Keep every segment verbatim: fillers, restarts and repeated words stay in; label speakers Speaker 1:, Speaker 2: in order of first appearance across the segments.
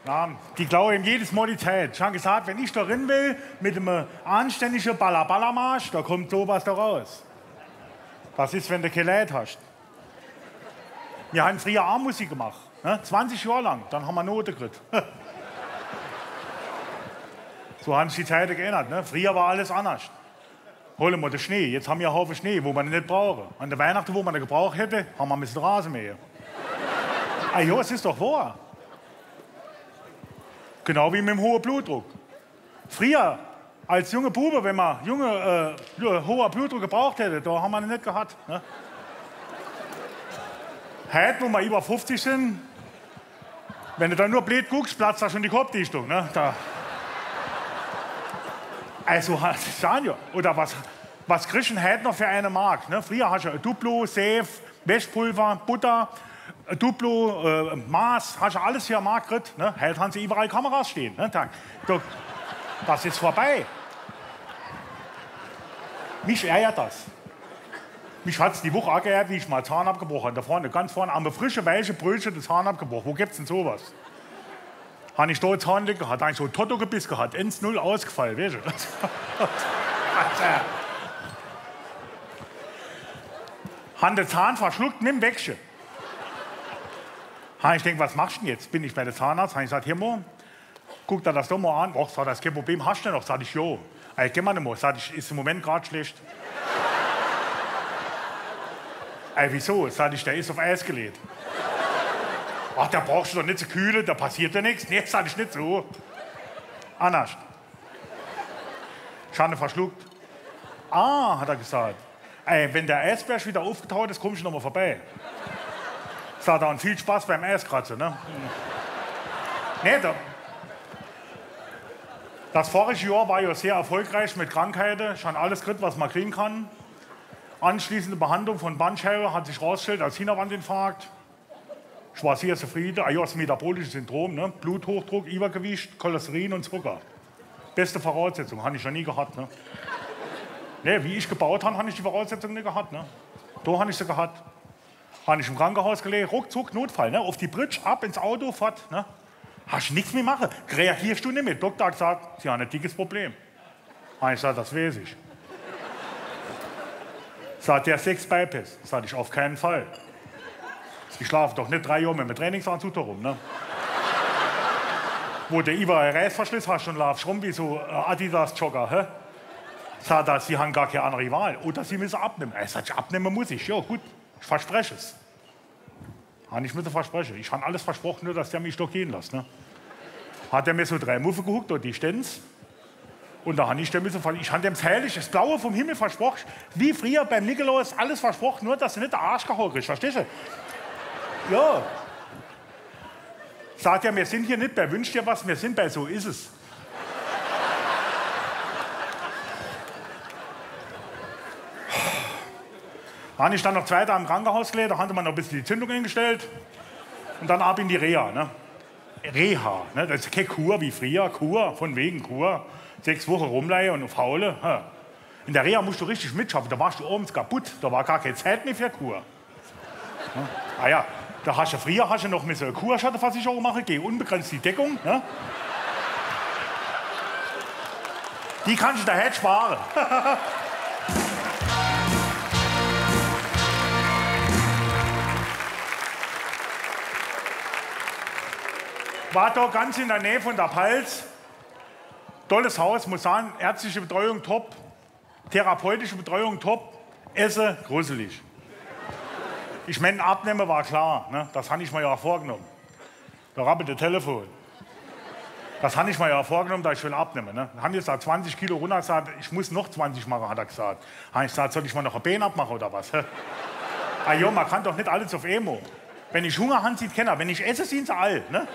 Speaker 1: Ja, die klauen ihm jedes Mal die Zeit. Schon gesagt, wenn ich da rein will, mit einem anständigen Balla-Balla-Marsch, da kommt sowas da raus. Was ist, wenn du keine Leute hast? Wir haben früher A-Musik gemacht, ne? zwanzig Jahre lang, dann haben wir Noten gekriegt. So haben sich die Zeiten geändert. Ne? Früher war alles anders. Holen wir den Schnee, jetzt haben wir einen Haufen Schnee, wo wir ihn nicht brauchen. An der Weihnachten, wo man ihn gebraucht hätte, haben wir ein bisschen Rasenmäher. Ah ja, es ist doch wahr. Genau wie mit dem hohen Blutdruck. Früher, als junge Bube, wenn man junge, äh, hoher Blutdruck gebraucht hätte, da haben wir ihn nicht gehabt. Ne? Heute, wo wir über fünfzig sind, wenn du da nur blöd guckst, platzt da schon die Kopfdichtung. Ne? Da. Also, sagen ja, oder was, was kriegst du heute noch für eine Mark? Ne? Früher hast du ein Duplo, Safe, Wäschpulver, Butter, Duplo, äh, Maß, hast du alles für eine Mark gekriegt. Ne? Heute haben sie überall Kameras stehen. Ne? Da, da, das ist vorbei. Mich ärgert das. Mich hat es die Woche angeärgert, wie ich mal Zahn abgebrochen habe. Da vorne, ganz vorne, am frische, weiche Brötchen, das Zahn abgebrochen. Wo gibt's denn sowas? Habe ich da Zahn gehabt, hat eigentlich so ein Totto-Gebiss gehabt, eins null ausgefallen, weißt du? Haben den Zahn verschluckt, nimm Wächsche. Ich denke, was machst du denn jetzt? Bin ich bei der Zahnarzt, habe ich gesagt, hier mal, guck dir das doch mal an. Och, sag, das ist kein Problem, hast du denn noch? Sag ich, jo. Ich geh mal nicht mal, sag ich, ist im Moment gerade schlecht. Ey, wieso? Sag ich, der ist auf Eis gelegt. Ach, da brauchst du doch nicht zu kühlen, da passiert ja nichts. Nee, sag ich nicht so. Anders. Schande verschluckt. Ah, hat er gesagt. Ey, wenn der Eisberg wieder aufgetaucht ist, kommst du noch mal vorbei. Sagt er, und viel Spaß beim Eiskratzen, ne? Nee, da. Das vorige Jahr war ja sehr erfolgreich mit Krankheiten, schon alles gekriegt, was man kriegen kann. Anschließende Behandlung von Bandscheibe hat sich herausgestellt als Hinterwandinfarkt. Ich war sehr zufrieden. Ah ja, das metabolische Syndrom, ne? Bluthochdruck, Übergewicht, Cholesterin und Zucker. Beste Voraussetzung, habe ich noch nie gehabt. Ne? Nee, wie ich gebaut habe, habe ich die Voraussetzungen nicht gehabt. Ne? Da habe ich sie gehabt. Habe ich im Krankenhaus gelegt, ruckzuck, Notfall. Ne? Auf die Bridge, ab ins Auto, fort. Ne? Hast du nichts mehr machen. Reagierst du nicht mehr. Doktor hat gesagt, Sie haben ein dickes Problem. Habe ich gesagt, das weiß ich. Sagt der Sex Bypass. Sag ich, auf keinen Fall. Ich schlafe doch nicht drei Jahre mit dem Trainingsanzug rum. Ne? Wo der überall Reißverschluss hast und laufst rum wie so Adidas-Jogger. Hä? Sagt er, Sie haben gar keine andere Wahl. Oder Sie müssen abnehmen. Er sagt, abnehmen muss ich. Ja, gut, ich verspreche es. Habe ich mir versprechen. Ich habe alles versprochen, nur dass der mich doch gehen lässt. Ne? Hat er mir so drei Muffe gehuckt, und die Stenz. Und da habe ich dem müssen, ich habe dem herrlich das Blaue vom Himmel versprochen. Wie früher beim Nikolaus alles versprochen, nur dass er nicht der Arsch gehauen kriegt. Verstehst du? Ja. Sagt er, wir sind hier nicht bei Wünsch dir was, wir sind bei So ist es. Da habe ich dann noch zwei Tage im Krankenhaus gelegt, da hatte man noch ein bisschen die Zündung eingestellt. Und dann ab in die Reha. Ne? Reha, ne? Das ist keine Kur wie früher, Kur, von wegen Kur. Sechs Wochen rumleihen und faule. Ha. In der Reha musst du richtig mitschaffen, da warst du abends kaputt, da war gar keine Zeit mehr für Kur. Ne? Ah ja, da hast du früher hast du noch mit so einer Kurschattenversicherung machen, geh unbegrenzt die Deckung. Ne? Die kannst du daher sparen. War da ganz in der Nähe von der Pfalz. Tolles Haus, muss sagen, ärztliche Betreuung top, therapeutische Betreuung top, Essen gruselig. Ich meine, abnehmen war klar, ne? Das habe ich mir ja vorgenommen. Da rappelt das Telefon. Das habe ich mir ja vorgenommen, dass ich will abnehmen. Ne? Haben jetzt da zwanzig Kilo runter gesagt, ich muss noch zwanzig machen, hat er gesagt. Habe ich gesagt, soll ich mal noch ein Bein abmachen oder was? Ah jo, man kann doch nicht alles auf Emo. Wenn ich Hunger habe, sieht keiner. Wenn ich esse, sind sie all. Ne?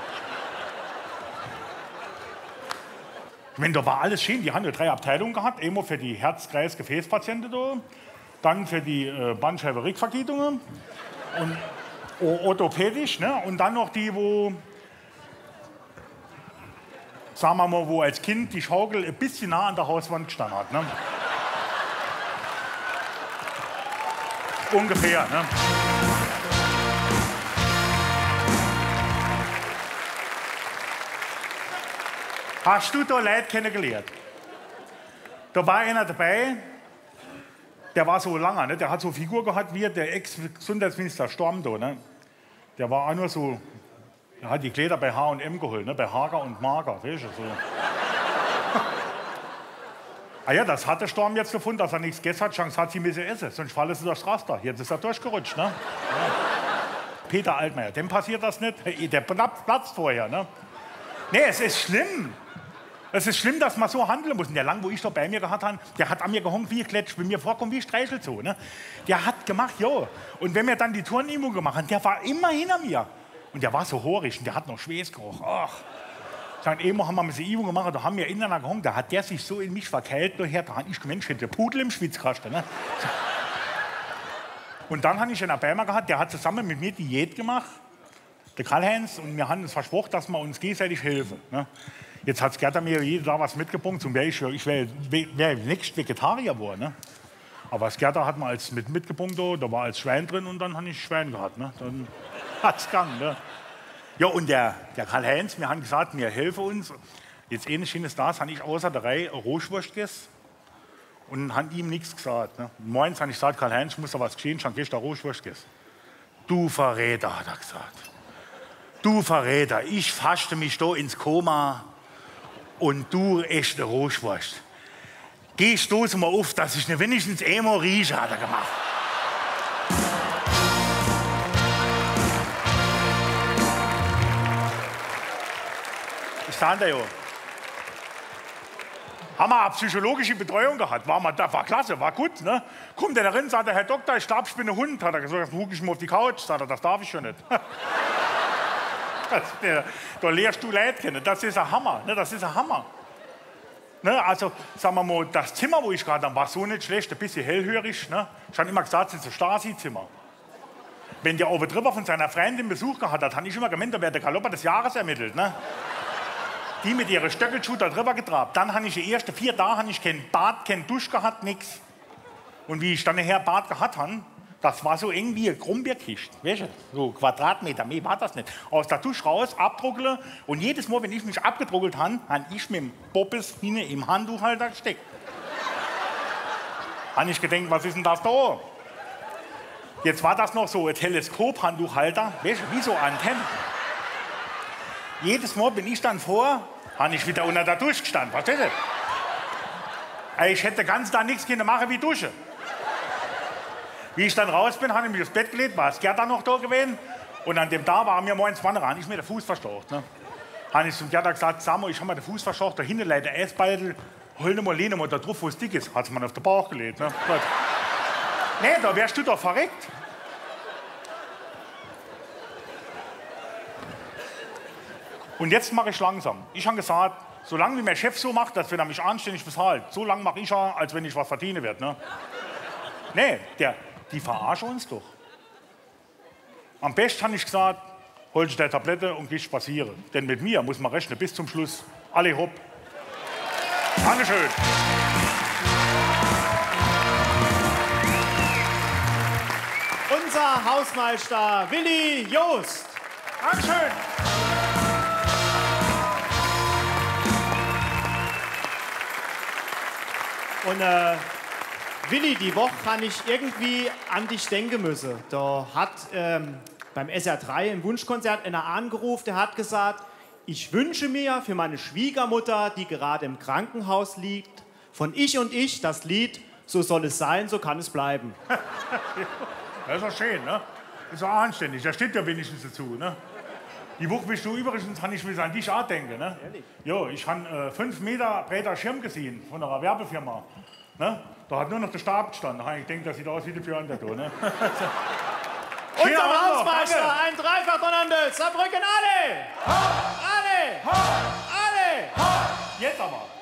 Speaker 1: Ich meine, da war alles schön. Die haben ja drei Abteilungen gehabt. Emo für die Herz-Kreis-Gefäßpatienten da. Dann für die äh, Bandscheibe-Rückvergütungen. Und orthopädisch. Ne? Und dann noch die, wo, sagen wir mal, wo als Kind die Schaukel ein bisschen nah an der Hauswand gestanden hat. Ne? Ungefähr. Ne? . Hast du da Leute kennengelernt? Da war einer dabei, der war so langer, ne? Der hat so eine Figur gehabt wie der Ex-Gesundheitsminister Storm da, ne? Der war auch nur so, er hat die Kleider bei H und M geholt, ne? Bei Hager und Mager, weißt du, so. Ah ja, das hat der Storm jetzt gefunden, dass er nichts gegessen hat, Chance hat, sie müsse essen, sonst fallen sie durchs Raster. Jetzt ist er durchgerutscht, ne? Ja. Peter Altmaier, dem passiert das nicht, der platzt vorher, ne? Nee, es ist schlimm. Es ist schlimm, dass man so handeln muss. Und der Lang, wo ich da bei mir gehabt habe, der hat an mir gehongt wie Kletsch, wenn mir vorkommt wie Streichel so, ne? Der hat gemacht, jo. Und wenn wir dann die Turnübung gemacht haben, der war immer hinter mir. Und der war so horig und der hat noch Schweißgeruch. Ach. Dann eben haben wir eine Übung gemacht, da haben wir ineinander gehongt, da hat der sich so in mich verkeilt, daher, da habe ich gemeint, der Pudel im Schwitzkasten, ne? Und dann habe ich einen Abeimer gehabt, der hat zusammen mit mir Diät gemacht, der Karl-Heinz, und wir haben uns versprochen, dass wir uns gegenseitig helfen, ne? Jetzt hat Gerda mir jeden Tag was mitgebracht, und ich, ich wäre wär nicht Vegetarier geworden. Ne? Aber das Gerda hat mir als mit mitgebracht, da war als Schwein drin und dann habe ich Schwein gehabt. Ne? Dann hat es gegangen. Ne? Ja, und der, der Karl-Heinz, wir haben gesagt, wir helfen uns. Jetzt ähnlich schönes das, habe ich außer der Reihe Rohschwurst gegessen und habe ihm nichts gesagt. Ne? Morgens habe ich gesagt, Karl-Heinz, muss da was geschehen, schon gehst du Rohschwurst gegessen. Du Verräter, hat er gesagt. Du Verräter, ich fasste mich da ins Koma. Und du echte Rohschwurst. Geh, stoße mal auf, dass ich ne wenigstens einmal rieche, hat er gemacht. Ich stand da ja. Haben wir eine psychologische Betreuung gehabt. War, mal, das war klasse, war gut. Ne? Kommt der da rein, sagt der Herr Doktor, ich glaube, ich bin ein Hund. Hat er gesagt, dann huck ich mal auf die Couch. Sagt er, das darf ich schon nicht. Das, der, da lehrst du Leute kennen. Das ist ein Hammer. Ne? Das ist ein Hammer. Ne? Also, sagen wir mal, das Zimmer, wo ich gerade war, so nicht schlecht, ein bisschen hellhörig. Ne? Ich habe immer gesagt, es ist ein Stasi-Zimmer. Wenn der oben drüber von seiner Freundin Besuch gehabt hat, habe ich immer gemeint, da wäre der Galopper des Jahres ermittelt. Ne? Die mit ihren Stöckelschuhen da drüber getrabt. Dann habe ich die ersten vier Tage habe ich kein Bad, kein Dusch gehabt, nichts. Und wie ich dann nachher Bad gehabt habe, das war so irgendwie eine Krummbeerkiste, weißt du? So Quadratmeter, mehr war das nicht. Aus der Dusche raus, abdruckeln und jedes Mal, wenn ich mich abgedruckelt habe, habe ich mit dem Poppes hinten im Handtuchhalter gesteckt. Habe ich gedacht, was ist denn das da? Jetzt war das noch so ein Teleskop-Handtuchhalter, weißt du, wie so Antennen. Jedes Mal bin ich dann vor, habe ich wieder unter der Dusche gestanden, verstehst du? Ich hätte ganz da nichts können machen wie Dusche. Wie ich dann raus bin, habe ich mich aufs Bett gelegt, war das Gerda noch da gewesen. Und an dem Tag war mir morgens Wann ran, ich mir den Fuß verstaucht. Ne? Habe ich zum Gerda gesagt, sag mal, ich habe mir den Fuß verstaucht, da hinten leider der Eisbeutel, hol mal, lehne mal da drauf, wo es dick ist. Hat sie mir auf den Bauch gelegt. Ne? Nee, da wärst du doch verreckt. Und jetzt mache ich langsam. Ich habe gesagt, solange wie mein Chef so macht, dass wenn er mich anständig bezahlt, so lange mache ich ja, als wenn ich was verdienen werde. Ne? Nee, der, die verarschen uns doch. Am besten habe ich gesagt, hol dich der Tablette und geh spazieren. Denn mit mir muss man rechnen bis zum Schluss. Alle hopp. Dankeschön.
Speaker 2: Unser Hausmeister Willi Joost.
Speaker 1: Dankeschön.
Speaker 2: Und äh, Willi, die Woche kann ich irgendwie an dich denken müssen. Da hat ähm, beim S R drei im Wunschkonzert einer angerufen, der hat gesagt, ich wünsche mir für meine Schwiegermutter, die gerade im Krankenhaus liegt, von Ich und Ich das Lied So soll es sein, so kann es bleiben.
Speaker 1: Das ist doch schön, ne? Das ist auch anständig, da steht ja wenigstens dazu, ne? Die Woche bist du übrigens, kann ich mir an dich auch denken, ne?
Speaker 2: Ehrlich?
Speaker 1: Jo, ich habe äh, fünf Meter breiter Schirm gesehen von einer Werbefirma. Ne? Da hat nur noch der Stab gestanden. Da habe ich gedacht, das sieht aus wie der Björn da, ne?
Speaker 2: Unser Hausmeister, ein Dreifach voneinander, Saarbrücken alle!
Speaker 1: Ha!
Speaker 2: Alle!
Speaker 1: Ha!
Speaker 2: Alle!
Speaker 1: Ha! Jetzt aber!